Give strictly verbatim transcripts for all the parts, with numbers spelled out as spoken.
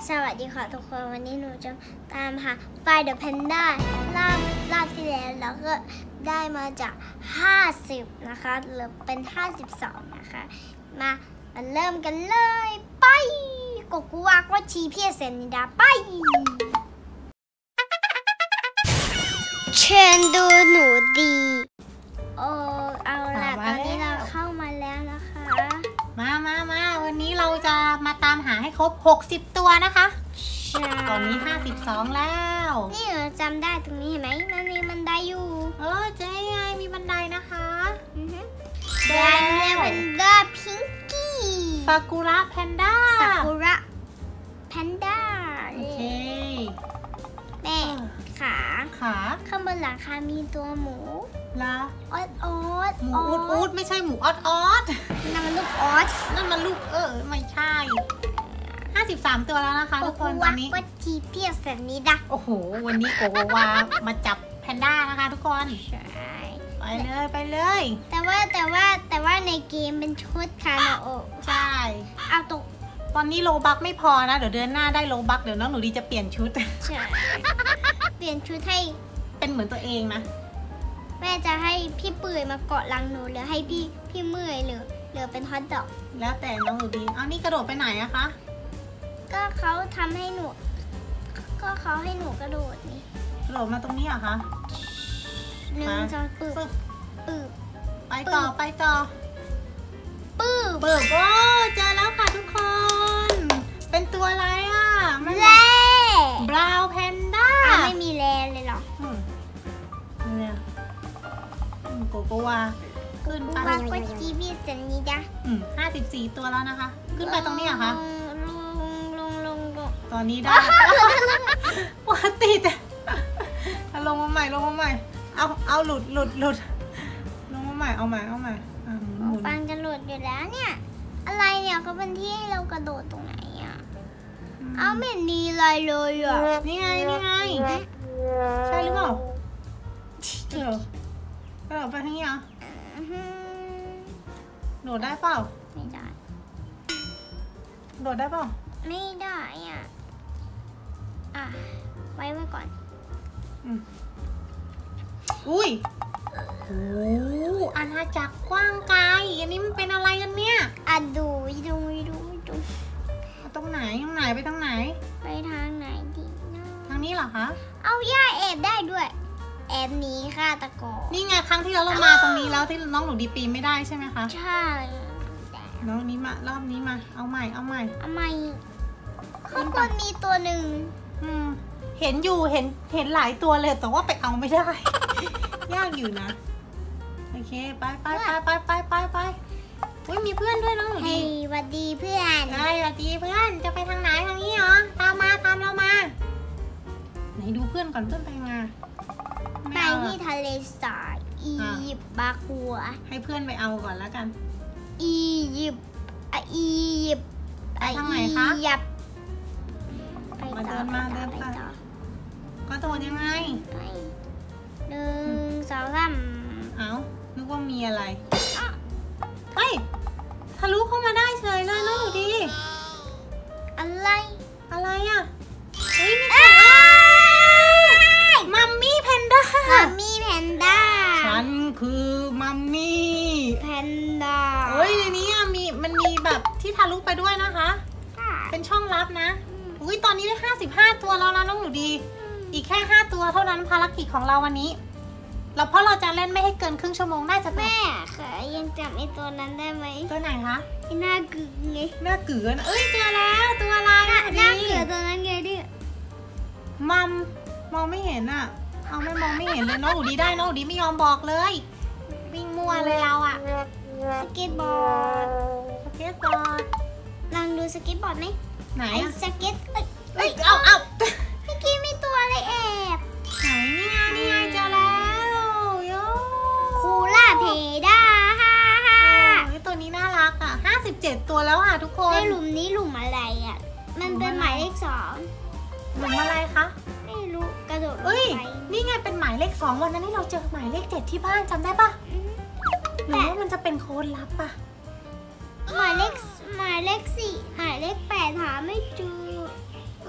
สวัสดีค่ะทุกคนวันนี้หนูจะตามหาไฟเดอะแพนด้ารอบรอบที่แล้วแล้วก็ได้มาจากห้าสิบนะคะเหลือเป็นห้าสิบสองนะคะมามาเริ่มกันเลยไปกกูวาก็ชีเพียเซนนิดาไปเชิญดูหนูดีโอ้เอาล่ะตอนนี้เราเข้ามาแล้วนะคะมามามาวันนี้เราจะมาตามหาให้ครบหกสิบตัวนะคะตอนนี้ห้าสิบสองแล้วนี่เราจำได้ตรงนี้เห็นไหมมันมีบันไดอยู่เออเจ๊ไงมีบันไดนะคะแดงเลเวนเดอร์พิงกี้ซากุระแพนด้าซากุระแพนด้าโอเคแม่ขาขาข้างบนหลังคามีตัวหมูละออดออดหมูอูดอูดไม่ใช่หมูออดออดนั่นมันลูกออดนั่นมันลูกเออไม่ใช่ห้าสิบสามตัวแล้วนะคะทุกคนตอนนี้ก็ทีเพียเสร็จนี้ดะโอ้โหวันนี้โกโกวามาจับแพนด้านะคะทุกคนใช่ไปเลยไปเลยแต่ว่าแต่ว่าแต่ว่าในเกมเป็นชุดคานาโอใช่เอาตกตอนนี้โลบักไม่พอนะเดี๋ยวเดือนหน้าได้โลบักเดี๋ยวน้องหนูดีจะเปลี่ยนชุดใช่เปลี่ยนชุดให้เป็นเหมือนตัวเองนะแม่จะให้พี่เปื่อยมาเกาะหลังหนูหรือให้พี่พี่เมื่อยหรือหรือเป็นฮอตดอกแล้วแต่น้องหนูดีอ้าวนี่กระโดดไปไหนอะคะก็เขาทำให้หนูก็เขาให้หนูกระโดดนี่กระโดดมาตรงนี้เหรอคะหนึ่งสองปึ๊บปึ๊บไปต่อไปต่อปึ๊บปึ๊บโอ้เจอแล้วค่ะทุกคนเป็นตัวอะไรอะแร่บราวน์แพนด้าไม่มีแร่เลยหรอเนี่ยโกโกวาขึ้นไปว่าก็ชีวิตจะนี้จ้ะอืมห้าสิบสี่ตัวแล้วนะคะขึ้นไปตรงนี้เหรอคะลงลงลงลงตอนนี้ได้ว่าติดลงมาใหม่ลงมาใหม่เอาเอาหลุดหลุดหลุดลงมาใหม่เอาใหม่เอาใหม่ปังจะหลุดอยู่แล้วเนี่ยอะไรเนี่ยเขาเป็นที่ให้เรากระโดดตรงไหนอ่ะเอาไม่มีอะไรเลยอ่ะนี่ไงนี่ไงใช่หรือเปล่าเดี๋ยวกระโดดไปทางนี้เหรอโดดได้เปล่าไม่ได้โดดได้เปล่าไม่ได้อ่ะอ่ะไว้ไว้ก่อนอืมอุ้ยโอ้อาณาจักรกว้างไกลอันนี้มันเป็นอะไรกันเนี่ยอ่ะดูดูดูดูตรงไหนตรงไหนไปทางไหนไปทางไหนดีนะทางนี้เหรอคะเอาย่าแอบได้ด้วยแอบหนีค่ะตะกอนี่ไงครั้งที่เราเรามาตรงนี้แล้วที่น้องหนูดีปีไม่ได้ใช่ไหมคะใช่น้องนี้มารอบนี้มาเอาใหม่เอาใหม่เอาใหม่ข้างบนมีตัวหนึ่งอืมเห็นอยู่เห็นเห็นหลายตัวเลยแต่ว่าไปเอาไม่ได้ยากอยู่นะโอเคไปไปไปไปไปไปไปอุ้ยมีเพื่อนด้วยน้องหนูดีสวัสดีเพื่อนสวัสดีเพื่อนจะไปทางไหนทางนี้เหรอตามมาตามเรามาไหนดูเพื่อนก่อนเพื่อนไปมาไปที่ทะเลสาบอียิปต์บากัวให้เพื่อนไปเอาก่อนแล้วกันอียิปต์อียิปต์ไปทางไหนคะมาเดินมาเดินไปก็โดดยังไงหนึ่งสองสามเอ้านึกว่ามีอะไรเฮ้ยทะลุเข้ามาได้เฉยเลยน้องหนูดีอะไรอะไรอ่ะเฮ้ยนี่มัมมี่แพนด้ามัมมี่แพนด้าฉันคือมัมมี่แพนด้าเฮ้ยในนี้มีมันมีแบบที่ทะลุไปด้วยนะคะเป็นช่องลับนะอุ้ยตอนนี้ได้ห้าสิบห้าตัวแล้วนะน้องหนูดีอีกแค่ห้าตัวเท่านั้นภารกิจของเราวันนี้เราเพราะเราจะเล่นไม่ให้เกินครึ่งชั่วโมงน่าจะแม่ค่ะยังจำไอ้ตัวนั้นได้ไหมตัวไหนคะไอ้หน้ากึ๋งไงหน้ากึ๋งเอ้ยเจอแล้วตัวอะไรหน้ากึ๋งตัวนั้นไงดิมัมมองไม่เห็นอ่ะเอาไม่มองไม่เห็นเลยน้องหนูดีได้น้องหนูดีไม่ยอมบอกเลยวิ่งมั่วเลยเราอ่ะสเก็ตบอร์ดสเก็ตบอร์ดลองดูสเก็ตบอร์ดไหมไหนสเก็ตเอ้ยเอาเอาเมื่อกี้มีตัวอะไรแอบไหนนี่ไงนี่ไงเจอแล้วโยคูล่าเพด้าฮ่าฮ่าตัวนี้น่ารักอ่ะห้าสิบเจ็ดตัวแล้วค่ะทุกคนในหลุมนี้หลุมอะไรอ่ะมันเป็นหมายเลขสองหลุมอะไรคะไม่รู้กระโดดเอ้ยนี่ไงเป็นหมายเลขสองวันนั้นที่เราเจอหมายเลขเจ็ดที่บ้านจำได้ปะหรือว่ามันจะเป็นโค้ดลับปะหมายเลขหมายเลขสี่หมายเลขแปดหาไม่เจอ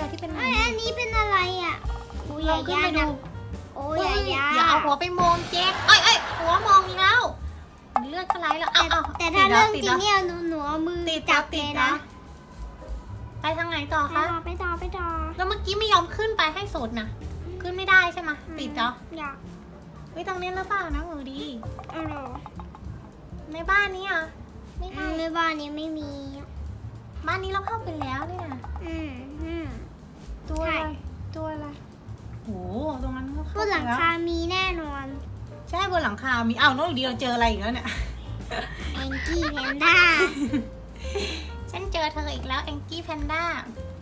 อะที่เป็นหไอ้นังอันนี้เป็นอะไรอ่ะโอ้ยลองขึ้นไปดูโอ้ยเฮ้ยอย่าอย่าเอาหัวไปมองเจ๊กเอ้ยเอ้ยหัวมองอีกแล้วเลือดก็ไหลแล้วเอาเอาแต่ถ้าเรื่องจติดริแล้งวเนี่ยหนูหนูเอามือติดจับติเลดยแล้นะวไปทางไหนต่อไปคะต่อไปต่อไปต่อแล้วเมื่อกี้ไม่ยอมขึ้นไปให้สุดนะขึ้นไม่ได้ใช่ไหมติดเหรออยากเฮ้ยตรงนี้หรือเปล่านะหนูดีเออในบ้านนี้อ่ะไม่อืใช่มในบ้านนี้ไม่มีบ้านนี้เราเข้าไปแล้วเนี่ยอืมอืมตัวอะไรใช่ตัวอะไรโอ้ตรงนั้นก็บเข้าน ไปหลังแล้วคามีแน่นอนใช่บนหลังคา มีอ้าวน้องดีเราเจออะไรอีกแล้วเนี่ยแองกี้แพนด้าฉันเจอเธออีกแล้วแองกี้แพนด้า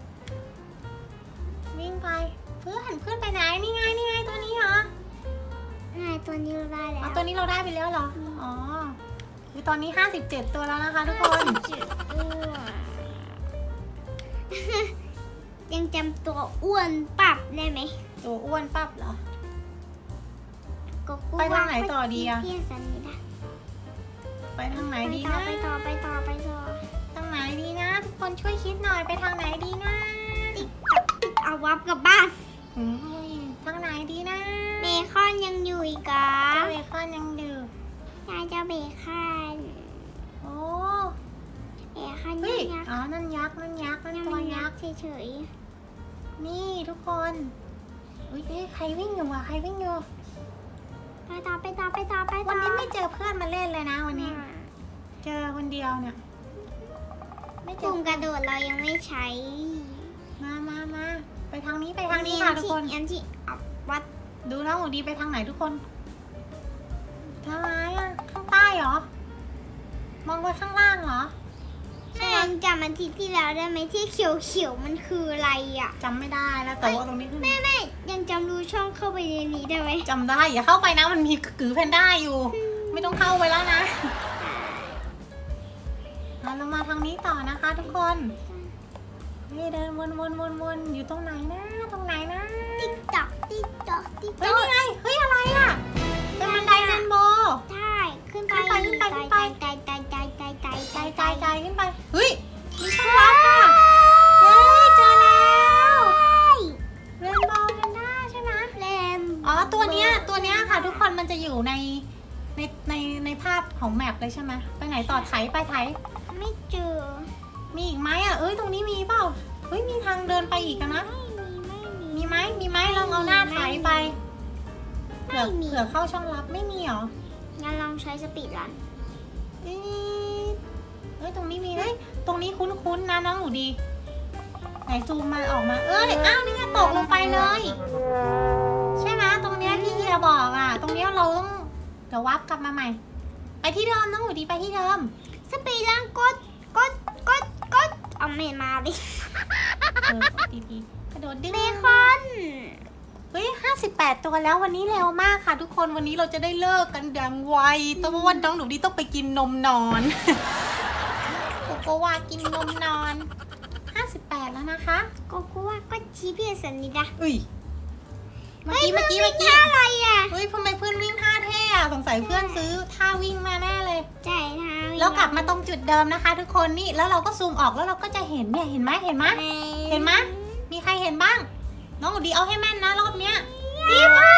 วิ่งไปเพื่อนเพื่อนไปไหนนี่ไงนี่ไงตัวนี้เหรอไงตัวนี้เราได้แล้วอ๋อตัวนี้เราได้ไปแล้วเหรออ๋อคือตอนนี้ห้าสิบเจ็ดตัวแล้วนะคะทุกคนยังจำตัวอ้วนปรับได้ไหมตัวอ้วนปั๊บเหรอก็กลัวไปทางไหนต่อดีอะเพี่สันนี่นะไปทางไหนไปดีต่อนะไปต่อไปต่อไปต่อทางไหนดีนะ ทุกคนช่วยคิดหน่อยไปทางไหนดีนะติ๊กต๊อกติ๊กเอาวับกลับบ้านอืมทางไหนดีนะเบคอนยังอยู่อีกเหรอเจ้าเบคอนยังดื่มยายจะเบคอนโอ้เบคอนเฮ้ยัยงยักษ์อ๋อนั่นยักษ์นั่นยักษ์นั่นยังตัวไม่ยัยักกษ์ษ์เฉยนี่ทุกคนอุ้ยเอ๊ะใครวิ่งอยู่อะใครวิ่งอยู่ๆไปต่อไปต่อไปต่อไปต่อวันนี้ไม่เจอเพื่อนมาเล่นเลยนะวันนี้ เจอคนเดียวเนี่ย ไม่เจปุ่อมกระโดดเรายังไม่ใช้มามามาไปทางนี้ไปทางนี้ค่ะทุกคนอันที่เอาวัดดูแล้วหนูดีไปทางไหนทุกคนทางไหนอะข้างใต้เหรอ มองไปข้างล่างเหรอ ใช่แม่ไหมยังจำอาทิตย์ที่แล้วได้ไหมที่เขียวๆมันคืออะไรอ่ะจำไม่ได้แล้วแต่ว่าตรงนี้ขึ้นแม่แม่ยังจำรูช่องเข้าไปในนี้ได้ไหมจำได้อย่าเข้าไปนะมันมีกือแพนด้าอยู่ ไม่ต้องเข้าไปแล้วนะเอาเรามาทางนี้ต่อนะคะ ทุกคนนี่เดินวนวนวนวนอยู่ตรงไหนนะตรงไหนนะติ๊กต๊อกติ๊กต๊อกติ๊กเฮ้ยต๊อกนี่ไงเฮ้ยอะไรอ่ะเป็นบันไดเรนโบว์ใช่ขึ้นไปขึ้นไปขึ้นไปไกลไกลไกลไกลไกลไกลไกลไกลไกลขึ้นไปเฮ้ยมีช่องลับอ่ะเฮ้ยเจอแล้วเรนโบว์แพนด้าใช่ไหมแรมอ๋อตัวเนี้ยตัวเนี้ยค่ะ ทุกคนมันจะอยู่ในในในในภาพของแมปเลยใช่ไหมไปไหนต่อไถไปไถไม่เจอมีอีกไหมอ่ะเอ้ยตรงนี้มีเปล่าเฮ้ยมีทางเดินไปอีกอะนะไม่มีไม่มีมีไหมมีไหมลองเอาหน้าไถไปเผื่อไม่มีเผื่อเข้าช่องลับไม่มีเหรองั้นลองใช้สปีดรันเอ๊ะเฮ้ยตรงนี้มีเฮ้ยตรงนี้คุ้นๆนะน้องหนูดีไหนซูมมาออกมาเอ้ยอ้าวนี่ไงตกลงไปเลย ใช่ไหมตรงเนี้ยที่เฮียบอกอ่ะ ตรงเนี้ยเราต้องเดี๋ยววับกลับมาใหม่ ไปที่เดิมน้องหนูดีไปที่เดิมสปีดรันกดกดกดกดเอาเมนมาดิเออดีๆกระโดดดึงเบคอนเฮ้ยห้าสิบแปดตัวแล้ววันนี้เร็วมากค่ะ ทุกคนวันนี้เราจะได้เลิกกันอย่างไวต้องวันน้องหนูดีต้องไปกินนมนอนโกโกวากินนมนอนห้าสิบแปดแล้วนะคะก็กูว่าก็ชี้พี่สันนี่นะอุ้ยเมื่อกี้เมื่อกี้เมื่อกี้ท่าอะไรอ่ะเฮ้ยทำไมเพื่อนวิ่งท่าเท่อะสงสัยเพื่อนซื้อท่าวิ่งมาแน่เลยใช่ท่าแล้วกลับมาตรงจุดเดิมนะคะ ทุกคนนี่แล้วเราก็ซูมออกแล้วเราก็จะเห็นเนี่ยเห็นไหมเห็นไหมเห็นไหมมีใครเห็นบ้าง น้องหนูดีเอาให้แม่นนะรอบเนี้ยดีมาก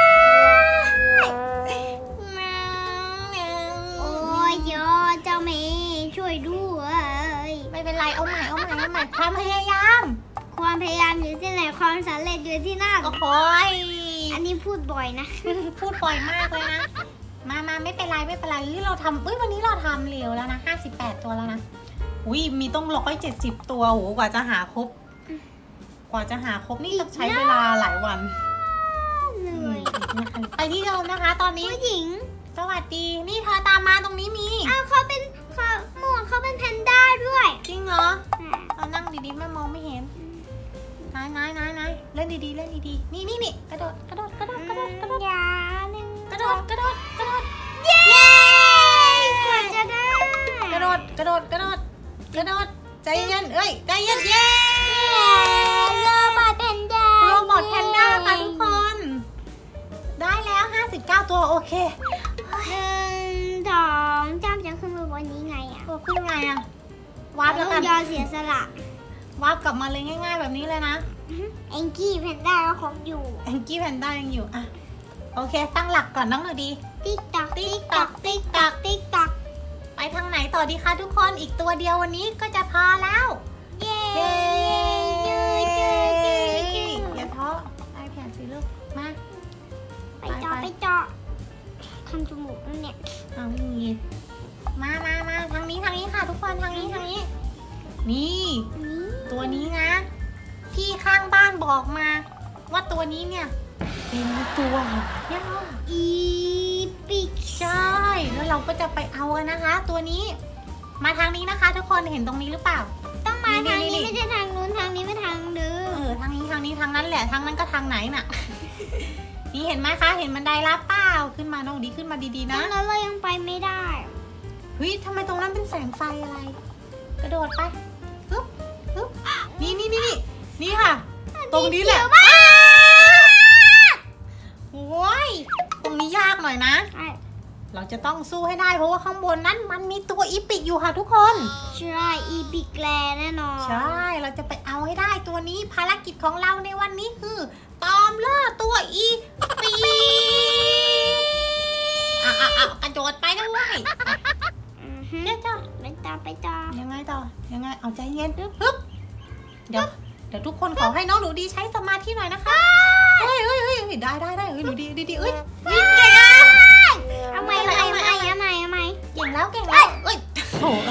โอ้ยโยเจ้าเมย์ช่วยด้วยไม่เป็นไรเอาใหม่เอาใหม่เอาใหม่ความพยายามความพยายามอยู่ที่ไหนความสำเร็จอยู่ที่นั่นโอ้โหยอันนี้พูดบ่อยนะพูดบ่อยมากเลยนะมามาไม่เป็นไรไม่เป็นไรเฮ้ยเราทำเอ้ยวันนี้เราทำเร็วแล้วนะห้าสิบแปดตัวแล้วนะอุ้ยมีต้องร้อยเจ็ดสิบตัวโหกว่าจะหาครบกว่าจะหาครบนี่ต้องใช้เวลาหลายวันเหนื่อยไปที่เดิมนะคะ ตอนนี้ผู้หญิงสวัสดีนี่เธอตามมาตรงนี้มีอ้าวเขาเป็นเขาหมวกเขาเป็นแพนด้าด้วยจริงเหรอเรานั่งดีๆแม่มองไม่เห็นนายนายนายนายเล่นดีๆเล่นดีๆนี่นี่นี่กระโดดกระโดดกระโดดกระโดดกระโดดยาหนึ่งกระโดดกระโดดกระโดดเย้กว่าจะได้กระโดดกระโดดกระโดดกระโดดใจเย็นเอ้ยใจเย็นเย้โรบอทแพนด้าโรบอทแพนด้าค่ะทุกคน ได้แล้วห้าสิบเก้าตัวโอเคหนึ่งสองจ้ำจะขึ้นมาบนนี้ไงอ่ะตัวขึ้นไงอะวาร์ปแล้วกันยอเสียสละวาร์ปกลับมาเลยง่ายๆแบบนี้เลยนะแองกี้แพนด้าก็ครบอยู่แองกี้แพนด้ายังอยู่อ่ะโอเคตั้งหลักก่อนน้องหนูดีติ๊กตักติ๊กตักติ๊กตักติ๊กตักไปทางไหนต่อดีคะทุกคนอีกตัวเดียววันนี้ก็จะพอแล้วเย้อย่าท้อไอแพดสิลูกมาไปเจาะไปเจาะทำจมูกนั่นเนี่ยเอามีมามามาทางนี้ทางนี้ค่ะทุกคนทางนี้ทางนี้นี่ตัวนี้นะที่ข้างบ้านบอกมาว่าตัวนี้เนี่ยเป็นตัวยอดอีพิกใช่แล้วเราก็จะไปเอากันนะคะตัวนี้มาทางนี้นะคะทุกคนเห็นตรงนี้หรือเปล่าต้องมาทางนี้ไม่ใช่ทางนู้นทางนี้ไม่ทางเดิมเออทางนี้ทางนี้ทางนั้นแหละทางนั้นก็ทางไหนน่ะ นี่เห็นไหมคะเห็นบันไดลับเปล่าขึ้นมาน้องดีขึ้นมาดีๆนะแล้วเรายังไปไม่ได้เฮ้ยทำไมตรงนั้นเป็นแสงไฟอะไรกระโดดไปปึ๊บปึ๊บนี่นี่นี่นี่ค่ะตรงนี้แหละโอ้ยตรงนี้ยากหน่อยนะเราจะต้องสู้ให้ได้เพราะว่าข้างบนนั้นมันมีตัวอีพิกอยู่ค่ะทุกคนใช่อีพิกแลแน่นอนใช่เราจะไปเอาให้ได้ตัวนี้ภารกิจของเราในวันนี้คือตามล่าตัวอีพิกอ่ะอ่ะอ่ะกระโดดไปด้วยเดี๋ยวจ้าไปต่อไปต่อยังไงต่อยังไงเอาใจเย็นปึ๊บเดี๋ยวเดี๋ยวทุกคนขอให้น้องหนูดีใช้สมาธิหน่อยนะคะเฮ้ยเฮ้ยเฮ้ยได้ได้ได้เฮ้ยหนูดีดีดีเอ้ยวิ่งเก่งอ่ะเอาใหม่เอาใหม่เอาใหม่เอาใหม่เอาใหม่เก่งแล้วเก่งแล้วเอ้ยโอ้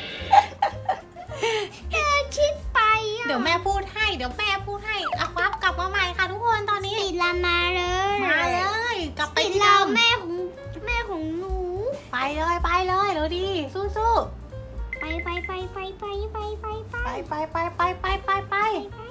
เออชิดไปเดี๋ยวแม่พูดให้เดี๋ยวแม่พูดให้อ่ะควับกลับมาใหม่ค่ะทุกคนตอนนี้ปิดละมาเลยมาเลยกลับไปที่เราแม่ของแม่ของหนูไปเลยไปเลยเดี๋ยวดีสู้สู้ไปไปไปไปไปไปไปไปไปไปไปไปไปไป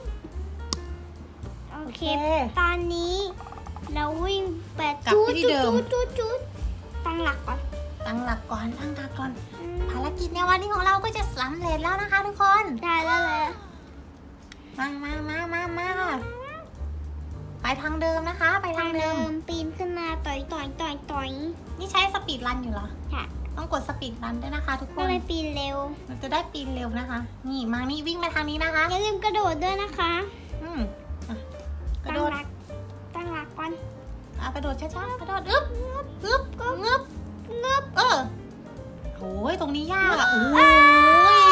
โอเคตอนนี้เราวิ่งไปจุดจุดจุดจุดตั้งหลักก่อนตั้งหลักก่อนตั้งหลักก่อนภารกิจในวันนี้ของเราก็จะสำเร็จแล้วนะคะทุกคนได้แล้วเลยมามามามามาไปทางเดิมนะคะไปทางเดิมปีนขึ้นมาต่อยต่อยต่อยต่อยนี่ใช้สปีดรันอยู่เหรอค่ะต้องกดสปีดรันด้วยนะคะทุกคนก็เลยปีนเร็วมันจะได้ปีนเร็วนะคะนี่มานี่วิ่งมาทางนี้นะคะอย่าลืมกระโดดด้วยนะคะอืมกระโดดตั้งหลักก่อนอ่ะกระโดดช้าๆกระโดดอึ๊บอึ๊บงึบงึบเออโอ้ยตรงนี้ยากอ่ะโอ้ย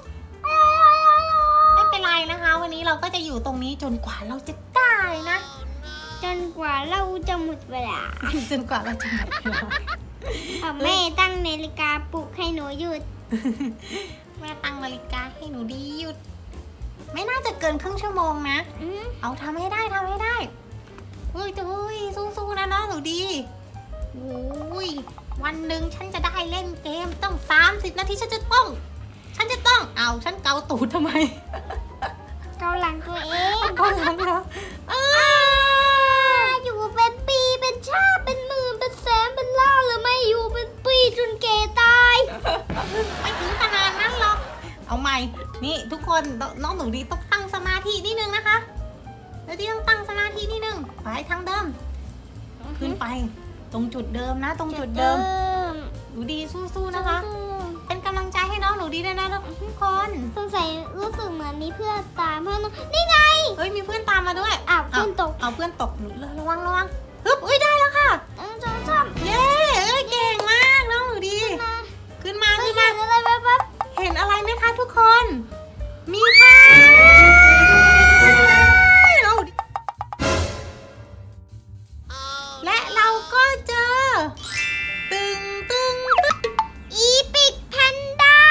ไม่เป็นไรนะคะวันนี้เราก็จะอยู่ตรงนี้จนกว่าเราจะได้นะจนกว่าเราจะหมดเวลาจนกว่าเราจะหมดเวลาแม่ตั้งนาฬิกาปลุกให้หนูหยุดแม่ตั้งนาฬิกาให้หนูดีหยุดไม่น่าจะเกินครึ่งชั่วโมงนะเอาทำให้ได้ทำให้ได้เฮ้ยเฮ้ยสู้ๆนะน้องหนูดีโอ้ยวันหนึ่งฉันจะได้เล่นเกมต้องสามสิบนาทีฉันจะต้องฉันจะต้องเอาฉันเกาตูดทำไมเกาหลังตัวเองเกาหลังแล้วอยู่เป็นปีเป็นชาติเป็นหมื่นเป็นแสนเป็นล้านหรือไม่อยู่เป็นปีจนแก่ตายไม่ถึงขนาดนั้นหรอกเอาใหม่นี่ทุกคนน้องหนูดีต้องตั้งสมาธินิดนึงนะคะแล้วที่ต้องตั้งสมาธินิดนึงไปทางเดิมขึ้นไปตรงจุดเดิมนะตรงจุดเดิมหนูดีสู้ๆนะคะเป็นกำลังใจให้น้องหนูดีด้วยนะทุกคนสงสัยรู้สึกเหมือนมีเพื่อนตามเพื่อนนี่ไงเฮ้ยมีเพื่อนตามมาด้วยอ้าวเพื่อนตกเอาเพื่อนตกระวังระวังฮึบอุ้ยได้แล้วค่ะเออจ้าจ้าเย้เอ้ยเก่งมากน้องหนูดีขึ้นมาขึ้นมาอะไรปั๊บเห็นอะไรไหมคะทุกคนมีค่ะและเราก็เจอตึงตึงตึงอีพิกแพนด้า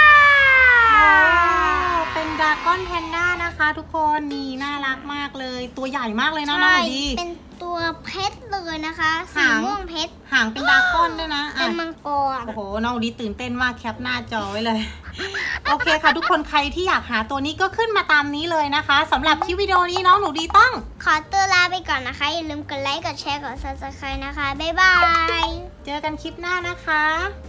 เป็นดราก้อนแพนด้านะคะทุกคนนี่น่ารักมากเลยตัวใหญ่มากเลยนะน้องดีเป็นตัวเพชรเลยนะคะสีม่วงเพชรหางเป็นดราก้อนด้วยนะเป็นมังกรโอ้โหน้องดีตื่นเต้นมากแคปหน้าจอไว้เลยโอเคค่ะทุกคนใครที่อยากหาตัวนี้ก็ขึ้นมาตามนี้เลยนะคะสำหรับคลิปวิดีโอนี้น้องหนูดีต้องขอตัวลาไปก่อนนะคะอย่าลืมกดไลค์กดแชร์กดซับสไครบ์นะคะบ๊ายบายเจอกันคลิปหน้านะคะ